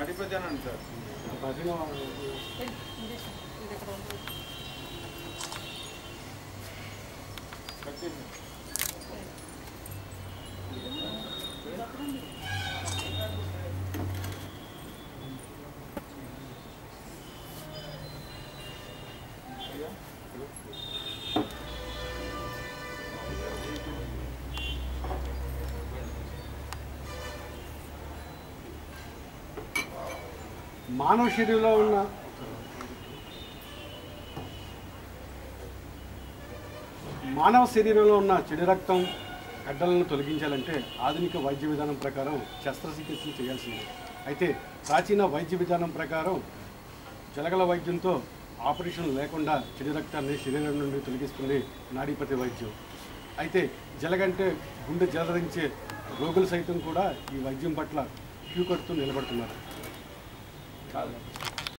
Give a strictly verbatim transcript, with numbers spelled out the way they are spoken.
నాడిపతి అని అంటారు మానవ శరీరంలో ఉన్న మానవ శరీరంలో ఉన్న చెడు రక్తం గడ్డలను తొలగించాలంటే ఆధునిక వైద్య విధానం ప్రకారం శస్త్రచికిత్సలు చేయాల్సిందే. అయితే ప్రాచీన వైద్య విధానం ప్రకారం జలగల వైద్యంతో ఆపరేషన్ లేకుండా చెడు రక్తాన్ని శరీరం నుండి తొలగిస్తుంది నాడీపతి వైద్యం. అయితే జలగంటే గుండె జలరించే రోగులు సైతం కూడా ఈ వైద్యం పట్ల క్యూ కడుతూ నిలబడుతున్నారు.